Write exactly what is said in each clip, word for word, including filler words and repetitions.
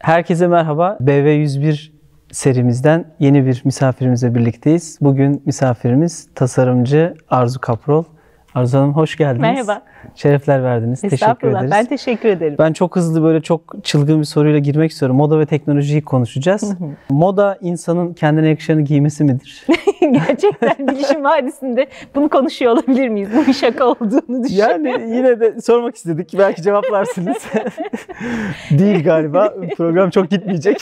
Herkese merhaba. B V yüz bir serimizden yeni bir misafirimizle birlikteyiz. Bugün misafirimiz tasarımcı Arzu Kaprol. Arzu Hanım hoş geldiniz. Merhaba. Şerefler verdiniz. Teşekkür ederiz. Ben teşekkür ederim. Ben çok hızlı böyle çok çılgın bir soruyla girmek istiyorum. Moda ve teknolojiyi konuşacağız. Hı hı. Moda insanın kendine yakışanı giymesi midir? Gerçekten Bilişim Vadisi'nde bunu konuşuyor olabilir miyiz? Bu bir şaka olduğunu düşünüyorum. Yani yine de sormak istedik. Belki cevaplarsınız. Değil galiba. Program çok gitmeyecek.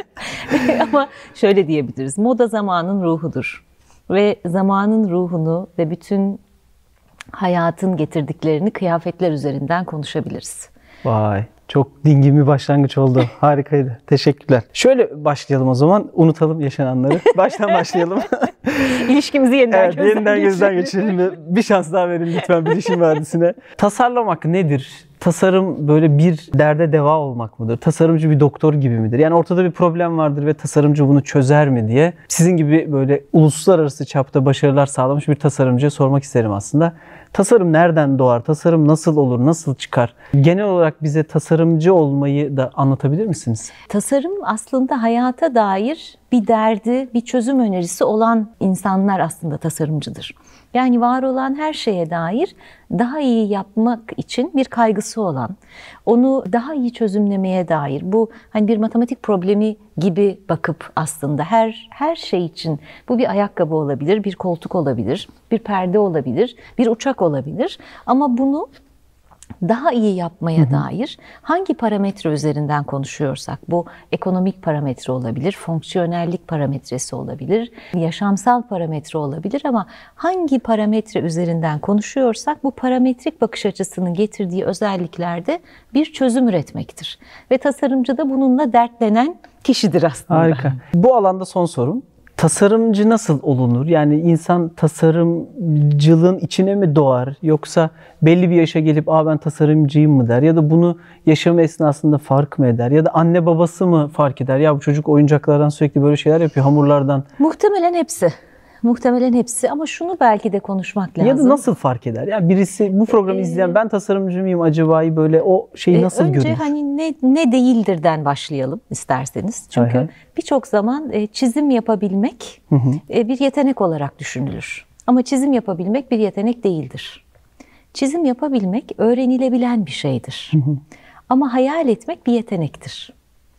Ama şöyle diyebiliriz. Moda zamanın ruhudur. Ve zamanın ruhunu ve bütün hayatın getirdiklerini kıyafetler üzerinden konuşabiliriz. Vay, çok dingin bir başlangıç oldu. Harikaydı. Teşekkürler. Şöyle başlayalım o zaman. Unutalım yaşananları. Baştan başlayalım. İlişkimizi yeniden evet, gözden yeniden geçirelim. gözden geçirelim ve bir şans daha verin lütfen Bilişim Vadisi'ne. Tasarlamak nedir? Tasarım böyle bir derde deva olmak mıdır? Tasarımcı bir doktor gibi midir? Yani ortada bir problem vardır ve tasarımcı bunu çözer mi diye sizin gibi böyle uluslararası çapta başarılar sağlamış bir tasarımcıya sormak isterim aslında. Tasarım nereden doğar? Tasarım nasıl olur? Nasıl çıkar? Genel olarak bize tasarımcı olmayı da anlatabilir misiniz? Tasarım aslında hayata dair bir derdi, bir çözüm önerisi olan insanlar aslında tasarımcıdır. Yani var olan her şeye dair daha iyi yapmak için bir kaygısı olan, onu daha iyi çözümlemeye dair, bu hani bir matematik problemi gibi bakıp aslında her her şey için, bu bir ayakkabı olabilir, bir koltuk olabilir, bir perde olabilir, bir uçak olabilir ama bunu daha iyi yapmaya hı hı. dair hangi parametre üzerinden konuşuyorsak, bu ekonomik parametre olabilir, fonksiyonellik parametresi olabilir, yaşamsal parametre olabilir ama hangi parametre üzerinden konuşuyorsak bu parametrik bakış açısının getirdiği özelliklerde bir çözüm üretmektir. Ve tasarımcı da bununla dertlenen kişidir aslında. Harika. Bu alanda son sorum. Tasarımcı nasıl olunur? Yani insan tasarımcılığın içine mi doğar? Yoksa belli bir yaşa gelip Aa, ben tasarımcıyım mı der? Ya da bunu yaşam esnasında fark mı eder? Ya da anne babası mı fark eder? Ya bu çocuk oyuncaklardan sürekli böyle şeyler yapıyor, hamurlardan. Muhtemelen hepsi. Muhtemelen hepsi ama şunu belki de konuşmak lazım. Ya da nasıl fark eder? Ya birisi bu programı izleyen ben tasarımcı mıyım acaba böyle o şeyi nasıl Önce görür? Önce hani ne, ne değildirden başlayalım isterseniz. Çünkü birçok zaman çizim yapabilmek hı hı. bir yetenek olarak düşünülür. Ama çizim yapabilmek bir yetenek değildir. Çizim yapabilmek öğrenilebilen bir şeydir. Hı hı. Ama hayal etmek bir yetenektir.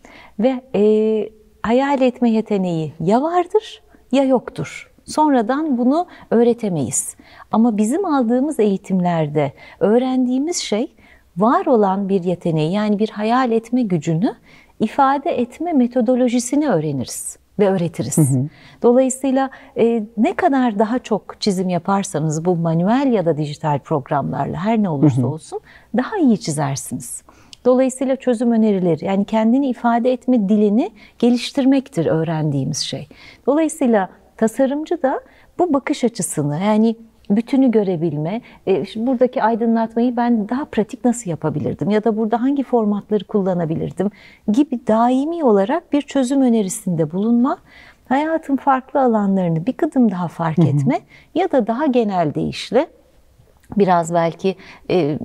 Ve e, hayal etme yeteneği ya vardır ya yoktur. Sonradan bunu öğretemeyiz. Ama bizim aldığımız eğitimlerde öğrendiğimiz şey var olan bir yeteneği, yani bir hayal etme gücünü ifade etme metodolojisini öğreniriz ve öğretiriz. Hı hı. Dolayısıyla e, ne kadar daha çok çizim yaparsanız bu manuel ya da dijital programlarla her ne olursa hı hı. olsun daha iyi çizersiniz. Dolayısıyla çözüm önerileri, yani kendini ifade etme dilini geliştirmektir öğrendiğimiz şey. Dolayısıyla tasarımcı da bu bakış açısını, yani bütünü görebilme, buradaki aydınlatmayı ben daha pratik nasıl yapabilirdim ya da burada hangi formatları kullanabilirdim gibi daimi olarak bir çözüm önerisinde bulunma, hayatın farklı alanlarını bir kıdım daha fark etme hı hı. ya da daha genel deyişle biraz belki e,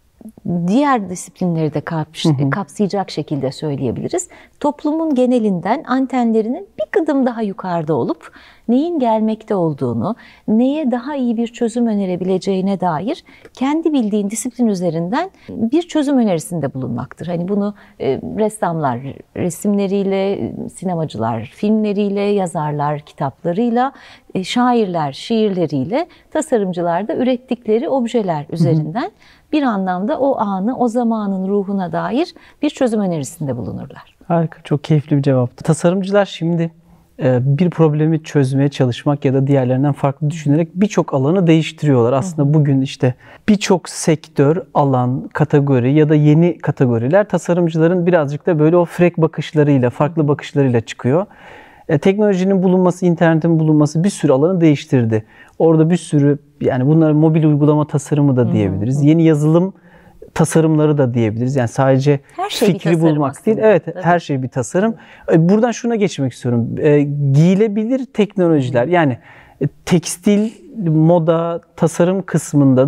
diğer disiplinleri de kaps hı hı. kapsayacak şekilde söyleyebiliriz. Toplumun genelinden antenlerinin bir kıdım daha yukarıda olup neyin gelmekte olduğunu, neye daha iyi bir çözüm önerebileceğine dair kendi bildiğin disiplin üzerinden bir çözüm önerisinde bulunmaktır. Hani bunu e, ressamlar resimleriyle, sinemacılar filmleriyle, yazarlar kitaplarıyla, e, şairler şiirleriyle, tasarımcılar da ürettikleri objeler üzerinden hı hı. bir anlamda o anı, o zamanın ruhuna dair bir çözüm önerisinde bulunurlar. Harika, çok keyifli bir cevaptı. Tasarımcılar şimdi bir problemi çözmeye çalışmak ya da diğerlerinden farklı düşünerek birçok alanı değiştiriyorlar. Aslında bugün işte birçok sektör, alan, kategori ya da yeni kategoriler tasarımcıların birazcık da böyle o frek bakışlarıyla, farklı bakışlarıyla çıkıyor. E, teknolojinin bulunması, internetin bulunması bir sürü alanı değiştirdi. Orada bir sürü, yani bunlar mobil uygulama tasarımı da diyebiliriz. Hı hı. Yeni yazılım tasarımları da diyebiliriz. Yani sadece şey fikri bulmak aslında. Değil. Evet, tabii. Her şey bir tasarım. Buradan şuna geçmek istiyorum. E, giyilebilir teknolojiler. Yani e, tekstil, moda, tasarım kısmında da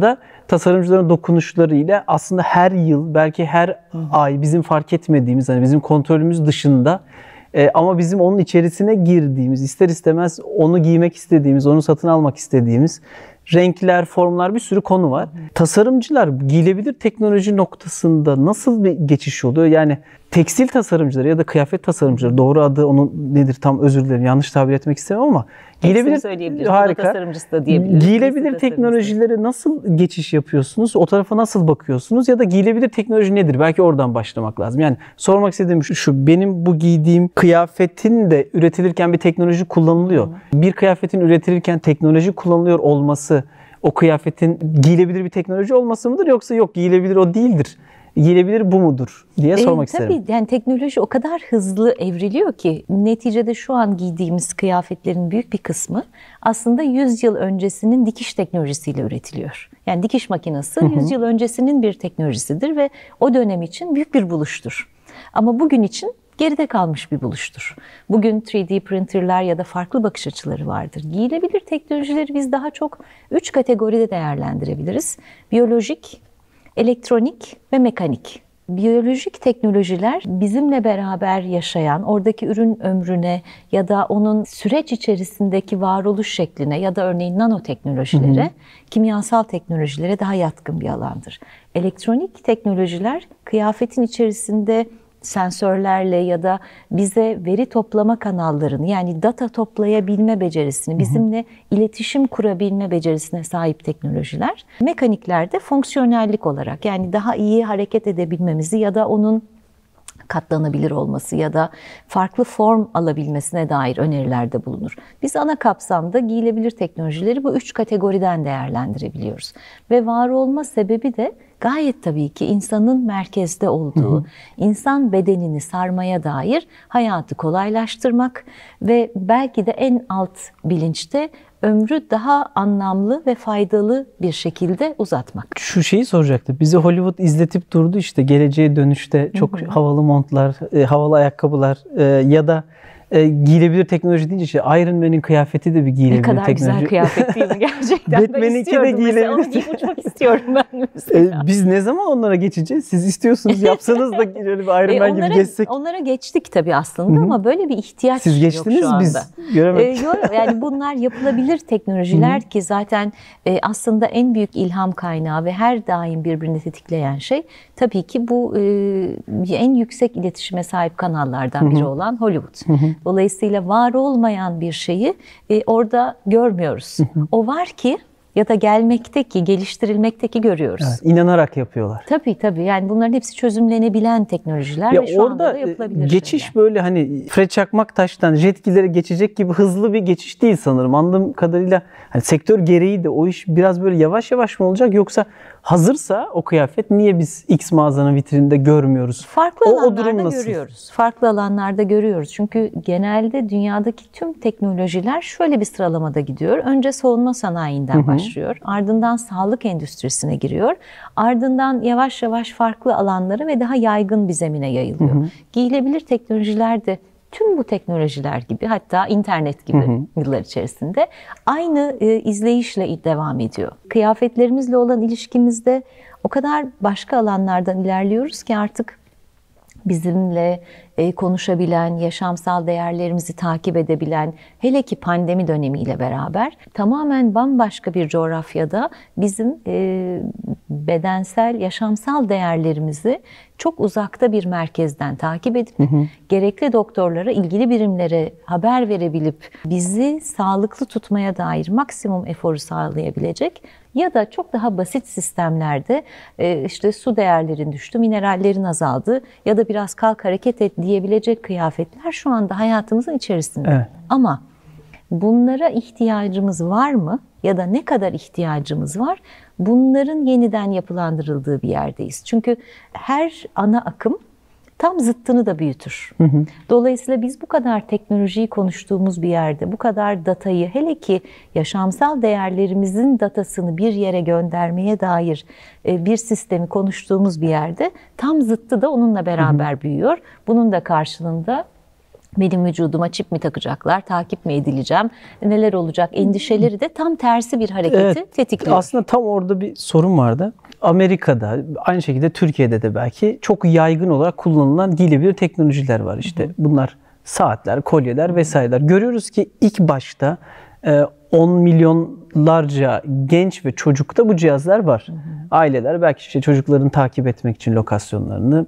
tasarımcıların dokunuşlarıyla aslında her yıl, belki her Hı-hı. ay bizim fark etmediğimiz, hani bizim kontrolümüz dışında e, ama bizim onun içerisine girdiğimiz, ister istemez onu giymek istediğimiz, onu satın almak istediğimiz renkler, formlar, bir sürü konu var. Hı. Tasarımcılar giyilebilir teknoloji noktasında nasıl bir geçiş oluyor? Yani tekstil tasarımcıları ya da kıyafet tasarımcıları, doğru adı onun nedir tam özür dilerim, yanlış tabir etmek istemem ama giyilebilir, harika. Tasarımcısı da diyebiliriz. Giyilebilir teknolojilere nasıl geçiş yapıyorsunuz? O tarafa nasıl bakıyorsunuz? Ya da giyilebilir teknoloji nedir? Belki oradan başlamak lazım. Yani sormak istediğim şu, şu benim bu giydiğim kıyafetin de üretilirken bir teknoloji kullanılıyor. Hı. Bir kıyafetin üretilirken teknoloji kullanılıyor olması, o kıyafetin giyilebilir bir teknoloji olması mıdır? Yoksa yok, giyilebilir o değildir, giyilebilir bu mudur diye sormak e, tabii, isterim. Tabii yani teknoloji o kadar hızlı evriliyor ki neticede şu an giydiğimiz kıyafetlerin büyük bir kısmı aslında yüz yıl öncesinin dikiş teknolojisiyle üretiliyor. Yani dikiş makinesi yüz yıl öncesinin bir teknolojisidir ve o dönem için büyük bir buluştur. Ama bugün için geride kalmış bir buluştur. Bugün üç D printerler ya da farklı bakış açıları vardır. Giyilebilir teknolojileri biz daha çok üç kategoride değerlendirebiliriz. Biyolojik, elektronik ve mekanik. Biyolojik teknolojiler bizimle beraber yaşayan, oradaki ürün ömrüne ya da onun süreç içerisindeki varoluş şekline ya da örneğin nanoteknolojilere, hı hı. kimyasal teknolojilere daha yatkın bir alandır. Elektronik teknolojiler kıyafetin içerisinde sensörlerle ya da bize veri toplama kanallarını, yani data toplayabilme becerisini, bizimle iletişim kurabilme becerisine sahip teknolojiler. Mekaniklerde fonksiyonellik olarak, yani daha iyi hareket edebilmemizi ya da onun katlanabilir olması ya da farklı form alabilmesine dair önerilerde bulunur. Biz ana kapsamda giyilebilir teknolojileri bu üç kategoriden değerlendirebiliyoruz. Ve var olma sebebi de gayet tabii ki insanın merkezde olduğu, hı hı. insan bedenini sarmaya dair hayatı kolaylaştırmak ve belki de en alt bilinçte ömrü daha anlamlı ve faydalı bir şekilde uzatmak. Şu şeyi soracaktım. Bizi Hollywood izletip durdu işte, geleceğe dönüşte çok hı hı. havalı montlar, e, havalı ayakkabılar e, ya da e, giyilebilir teknoloji deyince işte Iron Man'in kıyafeti de bir giyilebilir teknoloji. Ne kadar teknoloji. güzel kıyafet değil mi gerçekten? Batman'inki de giyilebilir. Onu giyip uçmak istiyorum ben mesela. E, biz ne zaman onlara geçeceğiz? Siz istiyorsunuz, yapsanız da böyle bir Iron Man e, onlara, gibi geçsek. Onlara geçtik tabii aslında, hı-hı. ama böyle bir ihtiyaç Siz geçtiniz, yok şu anda. Biz göremedik. E, yok, yani bunlar yapılabilir teknolojiler ki zaten e, aslında en büyük ilham kaynağı ve her daim birbirini tetikleyen şey tabii ki bu e, en yüksek iletişime sahip kanallardan biri hı-hı. olan Hollywood. Hı-hı. Dolayısıyla var olmayan bir şeyi e, orada görmüyoruz. Hı hı. O var ki ya da gelmekteki, geliştirilmekteki görüyoruz. Evet, inanarak yapıyorlar. Tabii tabii. Yani bunların hepsi çözümlenebilen teknolojiler ya ve şu anda da yapılabilir geçiş şeyler. Böyle hani Fred Çakmaktaş'tan Jetgilere geçecek gibi hızlı bir geçiş değil sanırım. Anladığım kadarıyla hani sektör gereği de o iş biraz böyle yavaş yavaş mı olacak, yoksa hazırsa o kıyafet niye biz X mağazanın vitrininde görmüyoruz? Farklı o, alanlarda o görüyoruz. Farklı alanlarda görüyoruz. Çünkü genelde dünyadaki tüm teknolojiler şöyle bir sıralamada gidiyor. Önce savunma sanayinden hı hı. başlıyor. Ardından sağlık endüstrisine giriyor. Ardından yavaş yavaş farklı alanlara ve daha yaygın bir zemine yayılıyor. Hı hı. Giyilebilir teknolojiler de tüm bu teknolojiler gibi, hatta internet gibi hı hı. yıllar içerisinde aynı e, izleyişle devam ediyor. Kıyafetlerimizle olan ilişkimizde o kadar başka alanlardan ilerliyoruz ki artık bizimle e, konuşabilen, yaşamsal değerlerimizi takip edebilen, hele ki pandemi dönemiyle beraber tamamen bambaşka bir coğrafyada bizim e, bedensel, yaşamsal değerlerimizi çok uzakta bir merkezden takip edip hı hı. gerekli doktorlara, ilgili birimlere haber verebilip bizi sağlıklı tutmaya dair maksimum eforu sağlayabilecek ya da çok daha basit sistemlerde işte su değerlerin düştü, minerallerin azaldı ya da biraz kalk hareket et diyebilecek kıyafetler şu anda hayatımızın içerisinde. Evet. Ama bunlara ihtiyacımız var mı ya da ne kadar ihtiyacımız var? Bunların yeniden yapılandırıldığı bir yerdeyiz. Çünkü her ana akım tam zıttını da büyütür. Hı hı. Dolayısıyla biz bu kadar teknolojiyi konuştuğumuz bir yerde, bu kadar datayı, hele ki yaşamsal değerlerimizin datasını bir yere göndermeye dair bir sistemi konuştuğumuz bir yerde tam zıttı da onunla beraber hı hı. büyüyor. Bunun da karşılığında Benim vücuduma çip mi takacaklar, takip mi edileceğim, neler olacak endişeleri de tam tersi bir hareketi Evet, tetikliyor. aslında tam orada bir sorun vardı. Amerika'da, aynı şekilde Türkiye'de de belki çok yaygın olarak kullanılan giyilebilir teknolojiler var. İşte hı hı. Bunlar saatler, kolyeler vesaireler. Görüyoruz ki ilk başta on milyonlarca genç ve çocukta bu cihazlar var. Hı hı. Aileler belki işte çocuklarını takip etmek için lokasyonlarını,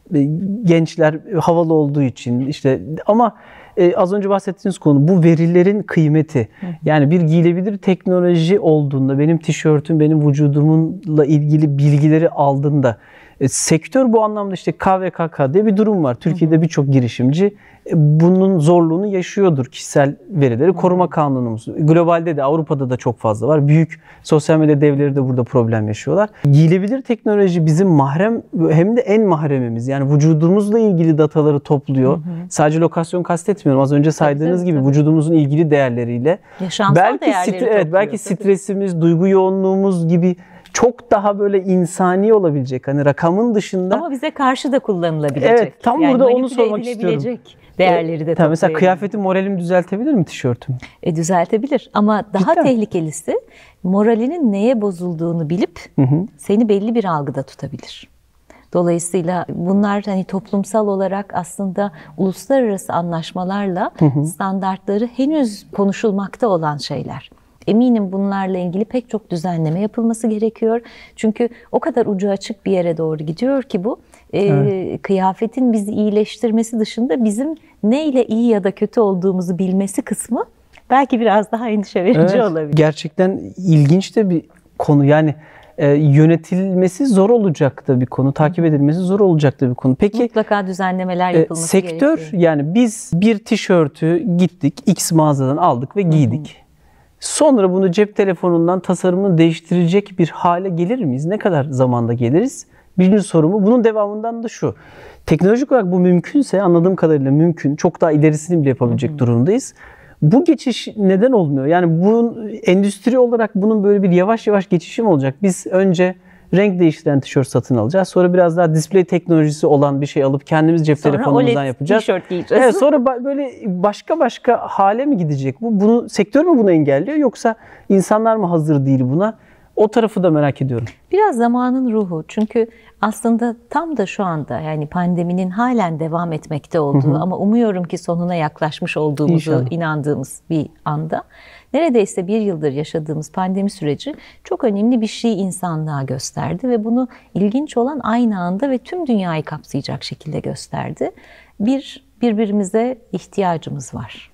gençler havalı olduğu için işte ama e, az önce bahsettiğiniz konu bu verilerin kıymeti. Hı. Yani bir giyilebilir teknoloji olduğunda benim tişörtüm benim vücudumla ilgili bilgileri aldığında e, sektör bu anlamda işte K V K K diye bir durum var. Türkiye'de birçok girişimci e, bunun zorluğunu yaşıyordur. Kişisel verileri koruma kanunumuz. Globalde de Avrupa'da da çok fazla var. Büyük sosyal medya devleri de burada problem yaşıyorlar. Giyilebilir teknoloji bizim mahrem hem de en mahremimiz. Yani vücudumuzla ilgili dataları topluyor. Hı hı. Sadece lokasyon kastetmiyorum. Az önce saydığınız tabii, gibi tabii. Vücudumuzun ilgili değerleriyle. Yaşamsal belki değerleri stre- evet, belki tabii. Stresimiz, duygu yoğunluğumuz gibi çok daha böyle insani olabilecek. Hani rakamın dışında. Ama bize karşı da kullanılabilecek. Evet, tam yani burada onu sormak istiyorum. Değerleri de e, mesela kıyafetim moralimi düzeltebilir mi tişörtüm? E, düzeltebilir ama daha Cidden. tehlikelisi moralinin neye bozulduğunu bilip hı hı. seni belli bir algıda tutabilir. Dolayısıyla bunlar hani toplumsal olarak aslında uluslararası anlaşmalarla hı hı. standartları henüz konuşulmakta olan şeyler. Eminim bunlarla ilgili pek çok düzenleme yapılması gerekiyor. Çünkü o kadar ucu açık bir yere doğru gidiyor ki bu. E, evet. Kıyafetin bizi iyileştirmesi dışında bizim neyle iyi ya da kötü olduğumuzu bilmesi kısmı belki biraz daha endişe verici evet, olabilir. Gerçekten ilginç de bir konu. Yani e, yönetilmesi zor olacak da bir konu, takip edilmesi zor olacak da bir konu. Peki mutlaka düzenlemeler yapılması e, sektör, gerekiyor. Yani biz bir tişörtü gittik X mağazadan aldık ve giydik. Hı hı. Sonra bunu cep telefonundan tasarımını değiştirecek bir hale gelir miyiz? Ne kadar zamanda geliriz? Birinci sorumu. Bunun devamından da şu. Teknolojik olarak bu mümkünse, anladığım kadarıyla mümkün. Çok daha ilerisini bile yapabilecek hı hı. durumdayız. Bu geçiş neden olmuyor? Yani bunun endüstri olarak bunun böyle bir yavaş yavaş geçişi mi olacak? Biz önce renk değiştiren tişört satın alacağız. Sonra biraz daha display teknolojisi olan bir şey alıp kendimiz cep sonra telefonumuzdan O L E D yapacağız. Tişört giyeceğiz. Evet, sonra böyle başka başka hale mi gidecek bu? Bunu sektör mü bunu engelliyor yoksa insanlar mı hazır değil buna? O tarafı da merak ediyorum. Biraz zamanın ruhu. Çünkü aslında tam da şu anda yani pandeminin halen devam etmekte olduğu hı hı. ama umuyorum ki sonuna yaklaşmış olduğumuzu İnşallah. inandığımız bir anda neredeyse bir yıldır yaşadığımız pandemi süreci çok önemli bir şey insanlığa gösterdi ve bunu ilginç olan aynı anda ve tüm dünyayı kapsayacak şekilde gösterdi. Bir, birbirimize ihtiyacımız var.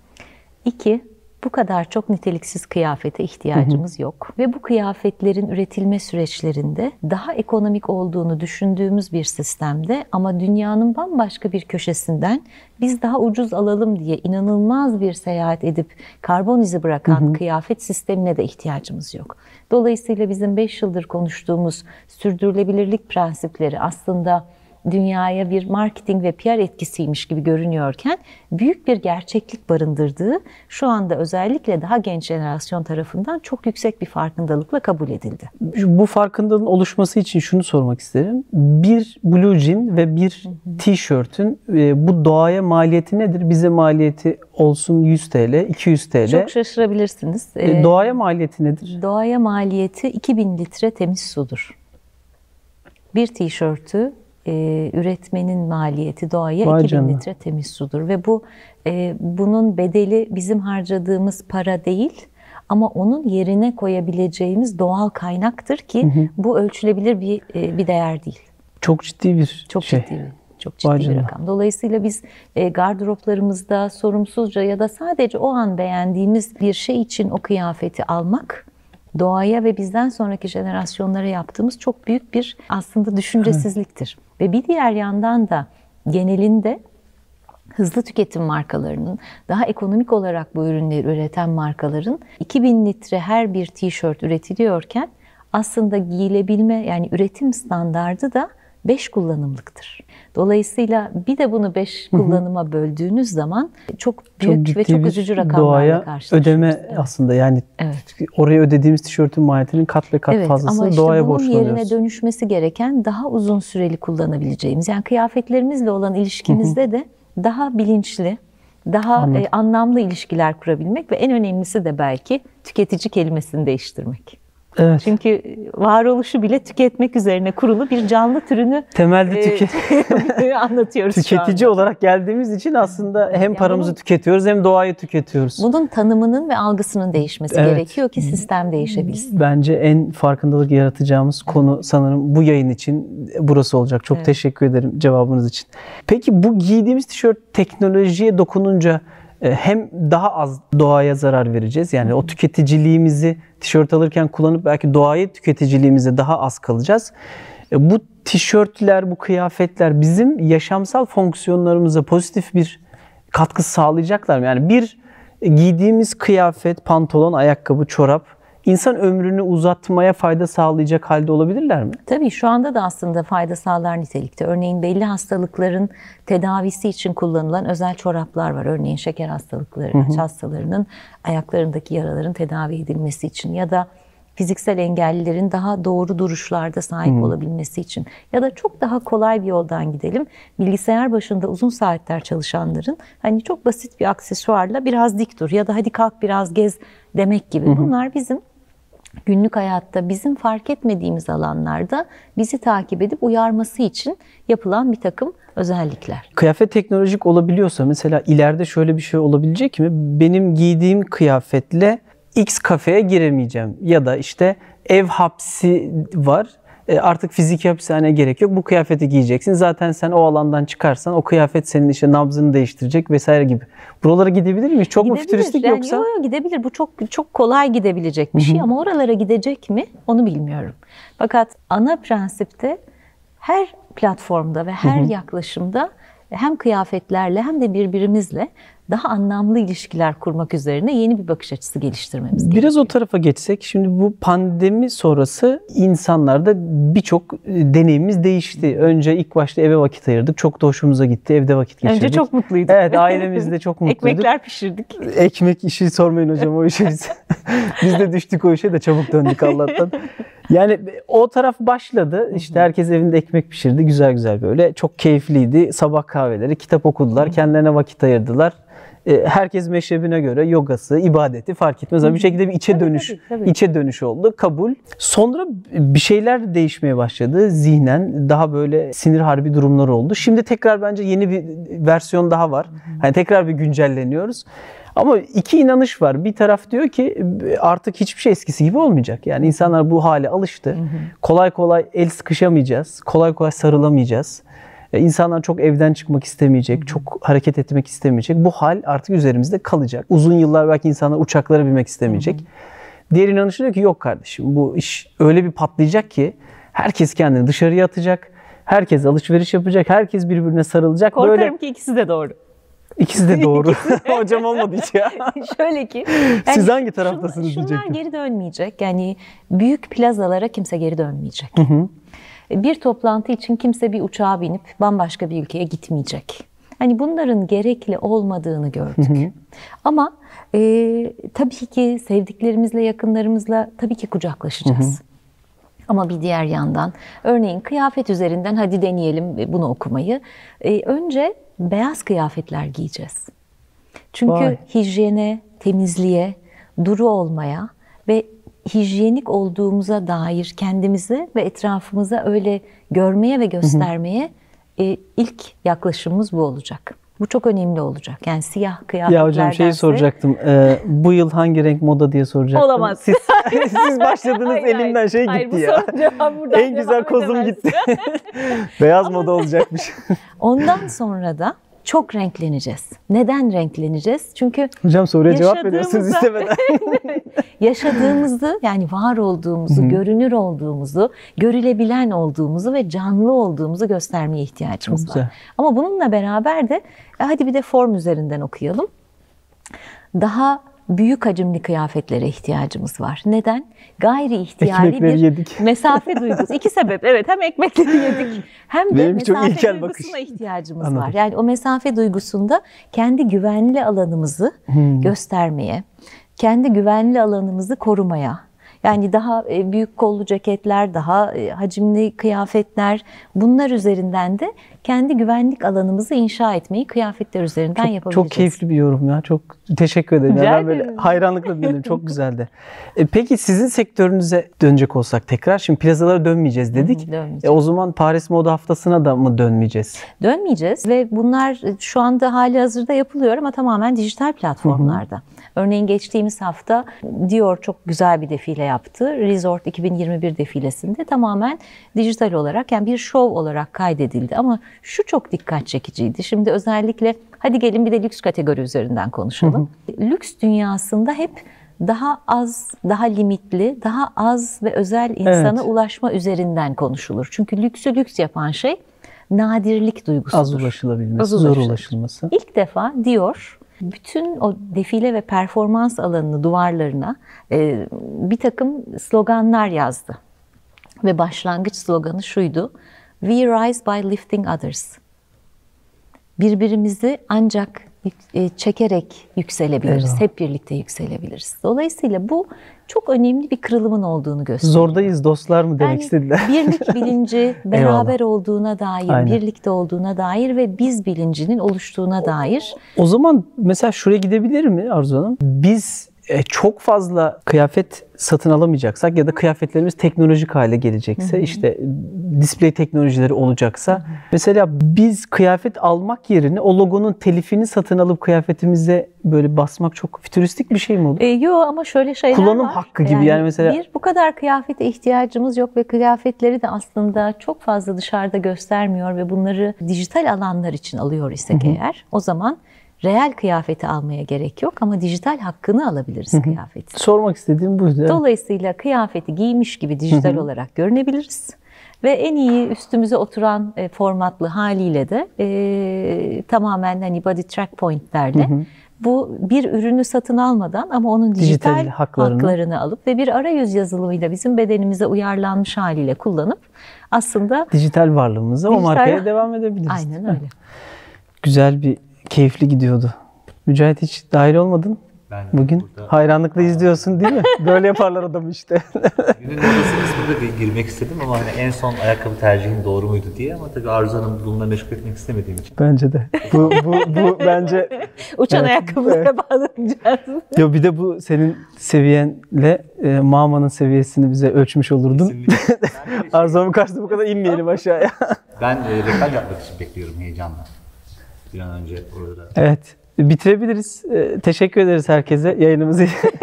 İki, bu kadar çok niteliksiz kıyafete ihtiyacımız hı hı. yok. Ve bu kıyafetlerin üretilme süreçlerinde daha ekonomik olduğunu düşündüğümüz bir sistemde ama dünyanın bambaşka bir köşesinden biz daha ucuz alalım diye inanılmaz bir seyahat edip karbon izi bırakan hı hı. kıyafet sistemine de ihtiyacımız yok. Dolayısıyla bizim beş yıldır konuştuğumuz sürdürülebilirlik prensipleri aslında dünyaya bir marketing ve P R etkisiymiş gibi görünüyorken büyük bir gerçeklik barındırdığı şu anda özellikle daha genç jenerasyon tarafından çok yüksek bir farkındalıkla kabul edildi. Bu farkındalığın oluşması için şunu sormak isterim. Bir blue jean ve bir tişörtün bu doğaya maliyeti nedir? Bize maliyeti olsun yüz TL, iki yüz TL. Çok şaşırabilirsiniz. Doğaya maliyeti nedir? Doğaya maliyeti iki bin litre temiz sudur. Bir tişörtü Ee, üretmenin maliyeti doğaya Vay iki bin canına. litre temiz sudur ve bu e, bunun bedeli bizim harcadığımız para değil ama onun yerine koyabileceğimiz doğal kaynaktır ki hı hı. bu ölçülebilir bir e, bir değer değil. Çok ciddi bir çok şey. ciddi bir çok ciddi Vay bir canına. rakam. Dolayısıyla biz e, gardıroplarımızda sorumsuzca ya da sadece o an beğendiğimiz bir şey için o kıyafeti almak doğaya ve bizden sonraki jenerasyonlara yaptığımız çok büyük bir aslında düşüncesizliktir. Hı. Ve bir diğer yandan da genelinde hızlı tüketim markalarının, daha ekonomik olarak bu ürünleri üreten markaların iki bin litre her bir tişört üretiliyorken aslında giyilebilme yani üretim standardı da beş kullanımlıktır. Dolayısıyla bir de bunu beş kullanıma böldüğünüz zaman çok büyük çok ve çok üzücü rakamlarla karşılaşıyoruz. Ödeme evet. aslında yani evet. oraya ödediğimiz tişörtün maliyetinin kat ve kat evet, fazlasını ama işte doğaya borçlanıyoruz. Bunun yerine dönüşmesi gereken daha uzun süreli kullanabileceğimiz yani kıyafetlerimizle olan ilişkimizde de daha bilinçli, daha e, anlamlı ilişkiler kurabilmek ve en önemlisi de belki tüketici kelimesini değiştirmek. Evet. Çünkü varoluşu bile tüketmek üzerine kurulu bir canlı türünü temelde tüke e, anlatıyoruz tüketici şu anda. olarak geldiğimiz için aslında hem yani paramızı bunun, tüketiyoruz hem doğayı tüketiyoruz. Bunun tanımının ve algısının değişmesi evet. gerekiyor ki sistem değişebilsin. Bence en farkındalık yaratacağımız evet. konu sanırım bu yayın için burası olacak. Çok evet. teşekkür ederim cevabınız için. Peki bu giydiğimiz tişört teknolojiye dokununca hem daha az doğaya zarar vereceğiz. Yani o tüketiciliğimizi tişört alırken kullanıp belki doğayı tüketiciliğimize daha az kalacağız. Bu tişörtler, bu kıyafetler bizim yaşamsal fonksiyonlarımıza pozitif bir katkı sağlayacaklar mı? Yani bir giydiğimiz kıyafet, pantolon, ayakkabı, çorap insan ömrünü uzatmaya fayda sağlayacak halde olabilirler mi? Tabii şu anda da aslında fayda sağlar nitelikte. Örneğin belli hastalıkların tedavisi için kullanılan özel çoraplar var. Örneğin şeker hastalıkları, kalp hastalarının ayaklarındaki yaraların tedavi edilmesi için ya da fiziksel engellilerin daha doğru duruşlarda sahip hmm. olabilmesi için ya da çok daha kolay bir yoldan gidelim. Bilgisayar başında uzun saatler çalışanların hani çok basit bir aksesuarla biraz dik dur ya da hadi kalk biraz gez demek gibi. Hmm. Bunlar bizim günlük hayatta bizim fark etmediğimiz alanlarda bizi takip edip uyarması için yapılan bir takım özellikler. Kıyafet teknolojik olabiliyorsa mesela ileride şöyle bir şey olabilecek mi? Benim giydiğim kıyafetle X kafeye giremeyeceğim ya da işte ev hapsi var. Artık fiziki hapishaneye gerek yok. Bu kıyafeti giyeceksin. Zaten sen o alandan çıkarsan o kıyafet senin işte nabzını değiştirecek vesaire gibi. Buralara gidebilir miyiz? Çok gidebilir. Mu fütüristik yani yoksa? Yok yok gidebilir. Bu çok çok kolay gidebilecek bir şey ama oralara gidecek mi? Onu bilmiyorum. Fakat ana prensipte her platformda ve her yaklaşımda hem kıyafetlerle hem de birbirimizle daha anlamlı ilişkiler kurmak üzerine yeni bir bakış açısı geliştirmemiz gerekiyor. Biraz o tarafa geçsek, şimdi bu pandemi sonrası insanlarda birçok deneyimimiz değişti. Önce ilk başta eve vakit ayırdık. Çok da hoşumuza gitti. Evde vakit geçirdik. Önce çok mutluyduk. Evet, ailemizde çok mutluyduk. Ekmekler pişirdik. Ekmek işi sormayın hocam, o işe biz. Biz de düştük o işe de çabuk döndük Allah'tan. Yani o taraf başladı. İşte herkes evinde ekmek pişirdi. Güzel güzel böyle. Çok keyifliydi. Sabah kahveleri, kitap okudular. Kendilerine vakit ayırdılar. Herkes meşrebine göre yogası, ibadeti fark etmez ama bir şekilde bir içe tabii, dönüş, tabii, tabii. içe dönüş oldu. Kabul. Sonra bir şeyler değişmeye başladı. Zihnen daha böyle sinir harbi durumlar oldu. Şimdi tekrar bence yeni bir versiyon daha var. Hani tekrar bir güncelleniyoruz. Ama iki inanış var. Bir taraf diyor ki artık hiçbir şey eskisi gibi olmayacak. Yani insanlar bu hale alıştı. Hı hı. Kolay kolay el sıkışamayacağız. Kolay kolay sarılamayacağız. İnsanlar çok evden çıkmak istemeyecek, hı hı. çok hareket etmek istemeyecek. Bu hal artık üzerimizde kalacak. Uzun yıllar belki insanlar uçaklara binmek istemeyecek. Hı hı. Diğer inanış diyor ki yok kardeşim, bu iş öyle bir patlayacak ki herkes kendini dışarıya atacak. Herkes alışveriş yapacak. Herkes birbirine sarılacak. Korkarım böyle... ki ikisi de doğru. İkisi de doğru. Hocam olmadı hiç ya. Şöyle ki. Yani siz hangi taraftasınız şunlar diyecektim. Şunlar geri dönmeyecek. Yani büyük plazalara kimse geri dönmeyecek. Hı hı. Bir toplantı için kimse bir uçağa binip bambaşka bir ülkeye gitmeyecek. Hani bunların gerekli olmadığını gördük. Hı hı. Ama e, tabii ki sevdiklerimizle, yakınlarımızla tabii ki kucaklaşacağız. Hı hı. Ama bir diğer yandan örneğin kıyafet üzerinden hadi deneyelim bunu okumayı. E, önce beyaz kıyafetler giyeceğiz. Çünkü Vay. hijyene, temizliğe, duru olmaya ve hijyenik olduğumuza dair kendimizi ve etrafımıza öyle görmeye ve göstermeye hı hı. E, ilk yaklaşımımız bu olacak. Bu çok önemli olacak. Yani siyah kıyafetlerdense... Ya hocam şeyi soracaktım. Ee, bu yıl hangi renk moda diye soracaktım. Olamaz. Siz, siz başladınız hayır, elimden hayır. şey hayır, gitti ya. En güzel kozum gitti. Beyaz moda olacakmış. Ondan sonra da çok renkleneceğiz. Neden renkleneceğiz? Çünkü hocam soruya cevap veriyorsunuz istemeden. Yaşadığımızı, yani var olduğumuzu, Hı-hı. görünür olduğumuzu, görülebilen olduğumuzu ve canlı olduğumuzu göstermeye ihtiyacımız Çok var. Güzel. Ama bununla beraber de hadi bir de form üzerinden okuyalım. Daha büyük hacimli kıyafetlere ihtiyacımız var. Neden? Gayri ihtiyari Ekmekleri bir yedik. mesafe duygusu. İki sebep. Evet, hem ekmekleri yedik hem de Benim mesafe duygusuna bakış. ihtiyacımız Anladım. var. Yani o mesafe duygusunda kendi güvenli alanımızı hmm. göstermeye, kendi güvenli alanımızı korumaya. Yani daha e, büyük kollu ceketler, daha e, hacimli kıyafetler, bunlar üzerinden de kendi güvenlik alanımızı inşa etmeyi kıyafetler üzerinden çok, yapabileceğiz. Çok keyifli bir yorum ya. Çok teşekkür ederim. Rica Yani ben böyle ederim. hayranlıkla dinledim. Çok güzeldi. E, peki sizin sektörünüze dönecek olsak tekrar, şimdi plazalara dönmeyeceğiz dedik. Hı, dönmeyeceğiz. E, o zaman Paris Moda Haftası'na da mı dönmeyeceğiz? Dönmeyeceğiz ve bunlar şu anda hali hazırda yapılıyor ama tamamen dijital platformlarda. Hı hı. Örneğin geçtiğimiz hafta Dior çok güzel bir defile yaptı. Resort iki bin yirmi bir defilesinde tamamen dijital olarak, yani bir şov olarak kaydedildi. Ama şu çok dikkat çekiciydi. Şimdi özellikle hadi gelin bir de lüks kategori üzerinden konuşalım. Hı hı. Lüks dünyasında hep daha az, daha limitli, daha az ve özel insana evet. ulaşma üzerinden konuşulur. Çünkü lüksü lüks yapan şey nadirlik duygusudur. Az ulaşılabilmesi, az zor ulaşılması. İlk defa Dior bütün o defile ve performans alanını, duvarlarına e, bir takım sloganlar yazdı. Ve başlangıç sloganı şuydu: We rise by lifting others. Birbirimizi ancak e, çekerek yükselebiliriz, Eyvallah. Hep birlikte yükselebiliriz. Dolayısıyla bu çok önemli bir kırılımın olduğunu gösteriyor. Zordayız dostlar mı demek yani istediler? Birlik bilinci, beraber olduğuna dair, Aynen. birlikte olduğuna dair ve biz bilincinin oluştuğuna dair. O zaman mesela şuraya gidebilir mi Arzu Hanım? Biz e, çok fazla kıyafet satın alamayacaksak ya da kıyafetlerimiz teknolojik hale gelecekse, hı hı. işte display teknolojileri olacaksa, hı hı. mesela biz kıyafet almak yerine o logonun telifini satın alıp kıyafetimize böyle basmak çok fütüristik bir şey mi olur? E, yok ama şöyle şeyler Kullanım var. hakkı gibi yani, yani mesela. Bir, bu kadar kıyafete ihtiyacımız yok ve kıyafetleri de aslında çok fazla dışarıda göstermiyor ve bunları dijital alanlar için alıyor isek hı hı. eğer, o zaman reel kıyafeti almaya gerek yok ama dijital hakkını alabiliriz hı hı. kıyafeti. Sormak istediğim buydu. Evet. Dolayısıyla kıyafeti giymiş gibi dijital hı hı. olarak görünebiliriz. Ve en iyi üstümüze oturan e, formatlı haliyle de e, tamamen hani body track pointlerle hı hı. bu bir ürünü satın almadan ama onun dijital, dijital haklarını. haklarını alıp ve bir arayüz yazılımıyla bizim bedenimize uyarlanmış haliyle kullanıp aslında dijital varlığımıza dijital... o markaya devam edebiliriz. Aynen öyle. Güzel bir keyifli gidiyordu. Mücahit, hiç dahil olmadın. Ben bugün hayranlıkla izliyorsun değil mi? Böyle yaparlar adamı işte. Günün modası kısmında girmek istedim ama hani en son ayakkabı tercihin doğru muydu diye, ama tabii Arzu Hanım bununla meşgul etmek istemediğim için. Bence de. Bu bu bu bence uçan evet, ayakkabılara evet. bağlanacağız. Yo, bir de bu senin seviyenle e, Mama'nın seviyesini bize ölçmüş olurdun. Arzu Hanım karşısında bu kadar inmeyelim aşağıya. Ben e, reklam yapmak için bekliyorum heyecanla. Bir an önce orada. Evet. Bitirebiliriz. Ee, teşekkür ederiz herkese yayınımızı.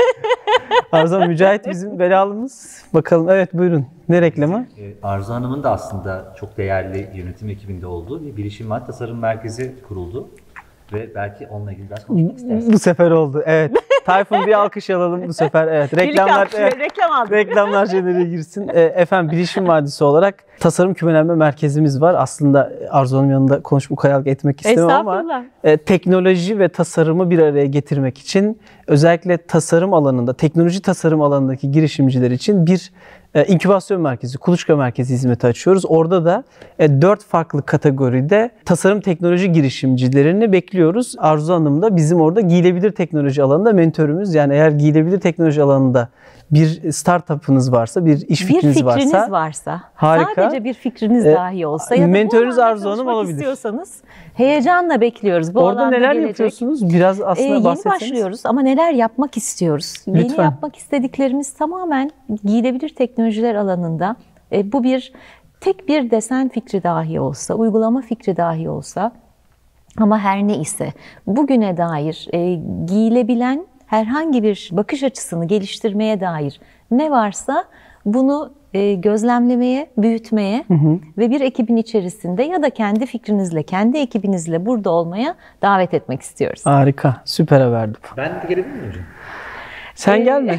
Arzu Hanım, Mücahit bizim belalımız. Bakalım, evet buyurun. Ne reklamı? Arzu Hanım'ın da aslında çok değerli yönetim ekibinde olduğu bir bilişim var. Tasarım merkezi kuruldu. Ve belki onunla ilgili biraz konuşmak istersiniz. Bu sefer oldu, evet. Tayfun, bir alkış alalım bu sefer. Evet. Reklamlar, evet, reklam aldım. Reklamlar jeneriğe girsin. E, efendim, Bilişim Vadisi olarak tasarım kümelenme merkezimiz var. Aslında Arzu Hanım yanında konuşup ukalalık etmek istemem ama e, teknoloji ve tasarımı bir araya getirmek için, özellikle tasarım alanında, teknoloji tasarım alanındaki girişimciler için bir e, inkübasyon merkezi, kuluçka merkezi hizmeti açıyoruz. Orada da e, dört farklı kategoride tasarım teknoloji girişimcilerini bekliyoruz. Arzu Hanım da bizim orada giyilebilir teknoloji alanında mentörümüz. Yani eğer giyilebilir teknoloji alanında bir startup'ınız varsa, bir iş fikriniz, bir fikriniz varsa, varsa, harika. Sadece bir fikriniz ee, dahi olsa ya da mentörünüz Arzu Hanım olabilir. istiyorsanız heyecanla bekliyoruz. Bu Orada neler gelecek. yapıyorsunuz? Biraz aslında ee, yeni bahsetseniz. başlıyoruz ama neler yapmak istiyoruz? Lütfen. Yeni yapmak istediklerimiz tamamen giyilebilir teknolojiler alanında. E, bu bir tek bir desen fikri dahi olsa, uygulama fikri dahi olsa, ama her ne ise bugüne dair e, giyilebilen herhangi bir bakış açısını geliştirmeye dair ne varsa bunu e, gözlemlemeye, büyütmeye hı hı. ve bir ekibin içerisinde ya da kendi fikrinizle, kendi ekibinizle burada olmaya davet etmek istiyoruz. Harika, süper haberdi. Ben de gelebilir miyim hocam? Sen ee... gelme.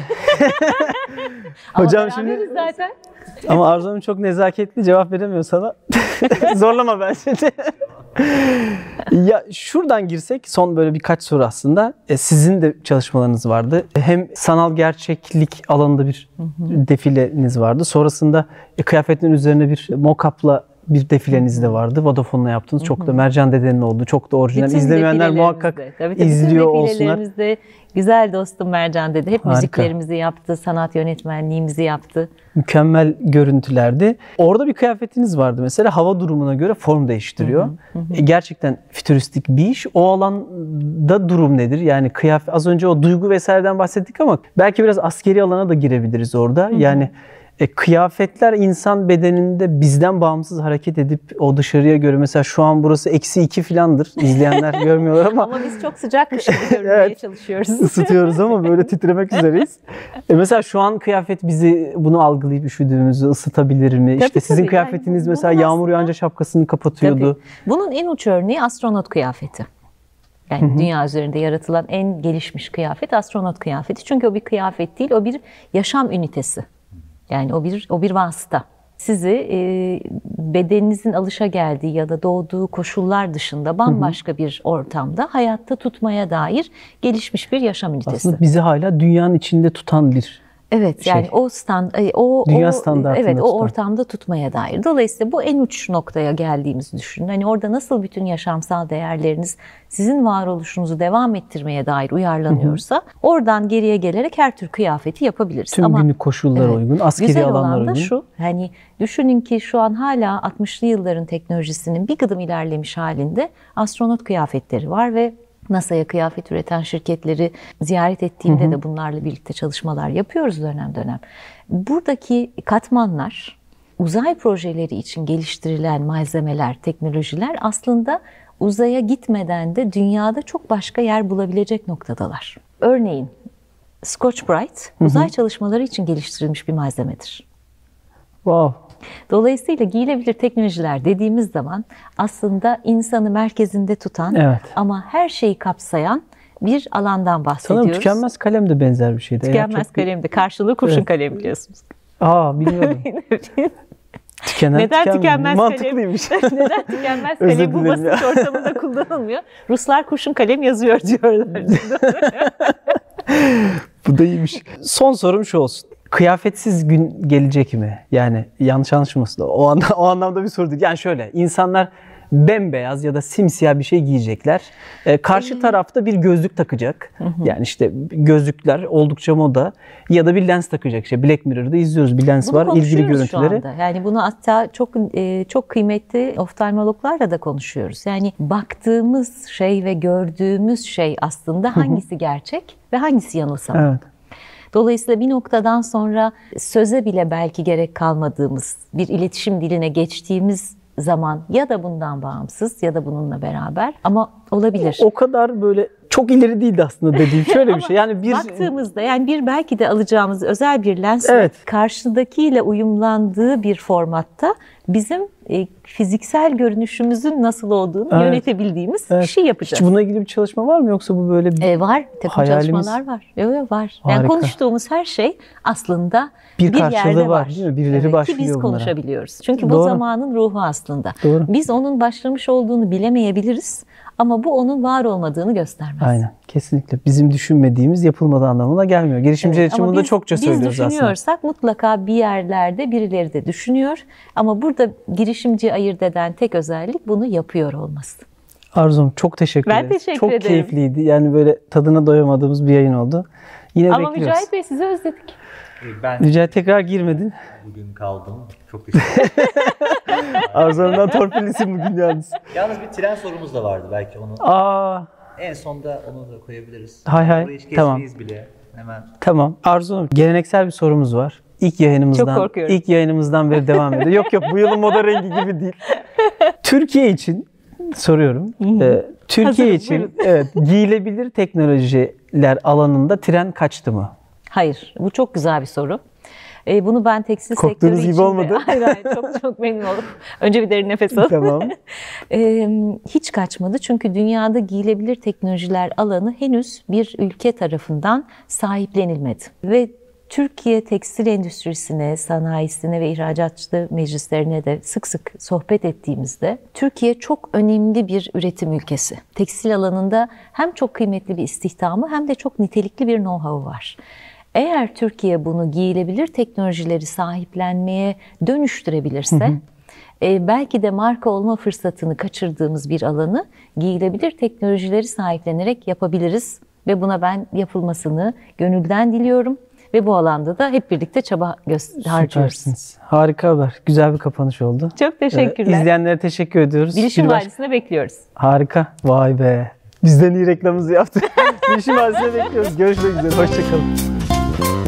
Hocam şimdi zaten. Ama Arzu Hanım çok nezaketli, cevap veremiyor sana. Zorlama ben seni. Ya şuradan girsek, son böyle birkaç soru aslında. E, sizin de çalışmalarınız vardı. Hem sanal gerçeklik alanında bir hı hı. defileniz vardı. Sonrasında e, kıyafetlerin üzerine bir mock-up'la bir defileniz de vardı. Vodafone'la yaptınız. Çok da Mercan Dede'nin oldu. Çok da orijinal. Bütün İzlemeyenler muhakkak tabii, tabii, izliyor bütün olsunlar. defilelerimizde güzel dostum Mercan Dede hep Harika. müziklerimizi yaptı, sanat yönetmenliğimizi yaptı. Mükemmel görüntülerdi. Orada bir kıyafetiniz vardı mesela, hava durumuna göre form değiştiriyor. Hı hı, hı. E, gerçekten fütüristik bir iş. O alanda durum nedir? Yani kıyafet, az önce o duygu vesaireden bahsettik ama belki biraz askeri alana da girebiliriz orada. Hı hı. Yani E, kıyafetler insan bedeninde bizden bağımsız hareket edip o dışarıya göre, mesela şu an burası eksi iki filandır. İzleyenler görmüyorlar ama. Ama biz çok sıcak görünmeye evet, çalışıyoruz. Isıtıyoruz ama böyle titremek üzereyiz. E, mesela şu an kıyafet bizi bunu algılayıp üşüdüğümüzü ısıtabilir mi? Tabii, işte sizin tabii. kıyafetiniz yani mesela yağmur aslında, yağınca şapkasını kapatıyordu. Tabii. Bunun en uç örneği astronot kıyafeti. Yani hı hı. dünya üzerinde yaratılan en gelişmiş kıyafet astronot kıyafeti. Çünkü o bir kıyafet değil, o bir yaşam ünitesi. Yani o bir o bir vasıta. Sizi e, bedeninizin alışageldiği ya da doğduğu koşullar dışında bambaşka hı hı. bir ortamda hayatta tutmaya dair gelişmiş bir yaşam ünitesi. Aslında bizi hala dünyanın içinde tutan bir Evet şey. Yani o stand o dünya o standartında evet tutan. O ortamda tutmaya dair. Dolayısıyla bu en uç noktaya geldiğimizi düşünün. Hani orada nasıl bütün yaşamsal değerleriniz sizin varoluşunuzu devam ettirmeye dair uyarlanıyorsa hı hı. oradan geriye gelerek her tür kıyafeti yapabiliriz. Tüm Ama günlük koşullara evet, uygun, askeri alanlara uygun. Güzel olan da şu. Hani düşünün ki şu an hala altmışlı yılların teknolojisinin bir gıdım ilerlemiş halinde astronot kıyafetleri var ve NASA'ya kıyafet üreten şirketleri ziyaret ettiğimde hı hı. de bunlarla birlikte çalışmalar yapıyoruz dönem dönem. Buradaki katmanlar, uzay projeleri için geliştirilen malzemeler, teknolojiler aslında uzaya gitmeden de dünyada çok başka yer bulabilecek noktadalar. Örneğin Scotch-Brite hı hı. uzay çalışmaları için geliştirilmiş bir malzemedir. Wow. Dolayısıyla giyilebilir teknolojiler dediğimiz zaman aslında insanı merkezinde tutan evet. ama her şeyi kapsayan bir alandan bahsediyoruz. Sanırım tükenmez kalem de benzer bir şeydi. Tükenmez kalem de karşılığı kurşun evet. kalem biliyorsunuz. Aa bilmiyorum. Tükenen, Neden tükenmez mantıklıymış. kalem? Neden tükenmez kalem bu basınç ortamında kullanılmıyor? Ruslar kurşun kalem yazıyor diyorlar. Bu da iyiymiş. Son sorum şu olsun. Kıyafetsiz gün gelecek mi? Yani yanlış anlaşılmasın. O, anla, o anlamda bir soru değil. Yani şöyle, insanlar bembeyaz ya da simsiyah bir şey giyecekler. Ee, karşı tarafta bir gözlük takacak. Hı hı. Yani işte gözlükler oldukça moda. Ya da bir lens takacak. İşte Black Mirror'da izliyoruz. Bir lens bunu var, ilgili görüntüleri. Şu anda. Yani bunu hatta çok çok kıymetli oftalmologlarla da konuşuyoruz. Yani baktığımız şey ve gördüğümüz şey aslında hangisi hı hı. gerçek ve hangisi yanılsama. Evet. Dolayısıyla bir noktadan sonra söze bile belki gerek kalmadığımız bir iletişim diline geçtiğimiz zaman ya da bundan bağımsız ya da bununla beraber ama olabilir. O kadar böyle çok ileri değildi aslında dediğim şöyle bir şey. Yani bir baktığımızda yani bir belki de alacağımız özel bir lensle evet. karşıdakiyle uyumlandığı bir formatta bizim e, fiziksel görünüşümüzün nasıl olduğunu evet. yönetebildiğimiz evet. bir şey yapacağız. Hiç bununla ilgili bir çalışma var mı yoksa bu böyle bir e, var. Takım hayalimiz... çalışmalar var. Yok yok var. Harika. Yani konuştuğumuz her şey aslında bir, bir karşılığı yerde var. var. Değil mi? Birileri evet, başlıyor ki biz bunlara. Konuşabiliyoruz. Çünkü Doğru. bu zamanın ruhu aslında. Doğru. Biz onun başlamış olduğunu bilemeyebiliriz ama bu onun var olmadığını göstermez. Aynen. Kesinlikle. Bizim düşünmediğimiz yapılmadığı anlamına gelmiyor. Girişimciler evet, için bunu da çokça söylüyoruz aslında. Biz düşünüyorsak mutlaka bir yerlerde birileri de düşünüyor. Ama burada girişimci ayırt eden tek özellik bunu yapıyor olması. Arzum çok teşekkür ederim. Ben teşekkür çok ederim. Çok keyifliydi. Yani böyle tadına doyamadığımız bir yayın oldu. Yine Ama bekliyoruz. Mücahit Bey sizi özledik. Ben Mücahit tekrar girmedin. Bugün kaldım. Çok teşekkür ederim. Arzum'dan torpillisin bugün yalnız. Yalnız bir tren sorumuz da vardı belki onu. Aa. En sonda onu da koyabiliriz. Hay hay. Burayı hiç tamam. bile. Hemen. Tamam. Arzu, geleneksel bir sorumuz var. İlk yayınımızdan, ilk yayınımızdan beri devam ediyor. Yok yok bu yılın moda rengi gibi değil. Türkiye için soruyorum. Ee, Türkiye Hazırım, için buyurun. evet giyilebilir teknolojiler alanında tren kaçtı mı? Hayır. Bu çok güzel bir soru. Ee, bunu ben tekstil Korktuğunuz sektörü gibi içinde... olmadı. Hayır hayır çok çok memnun oldum. Önce bir derin nefes alalım. Tamam. ee, hiç kaçmadı çünkü dünyada giyilebilir teknolojiler alanı henüz bir ülke tarafından sahiplenilmedi. Ve Türkiye tekstil endüstrisine, sanayisine ve ihracatçı meclislerine de sık sık sohbet ettiğimizde Türkiye çok önemli bir üretim ülkesi. Tekstil alanında hem çok kıymetli bir istihdamı hem de çok nitelikli bir know-how var. Eğer Türkiye bunu giyilebilir teknolojileri sahiplenmeye dönüştürebilirse, hı hı. e, belki de marka olma fırsatını kaçırdığımız bir alanı giyilebilir teknolojileri sahiplenerek yapabiliriz. Ve buna ben yapılmasını gönülden diliyorum. Ve bu alanda da hep birlikte çaba harcıyoruz. Süpersiniz. Harika haber. Güzel bir kapanış oldu. Çok teşekkürler. Ee, izleyenlere teşekkür ediyoruz. Bilişim Bir baş- Vadisi'ne bekliyoruz. Harika. Vay be. Bizden iyi reklamımızı yaptık. Bilişim Vadisi'ne bekliyoruz. Görüşmek üzere. Hoşçakalın.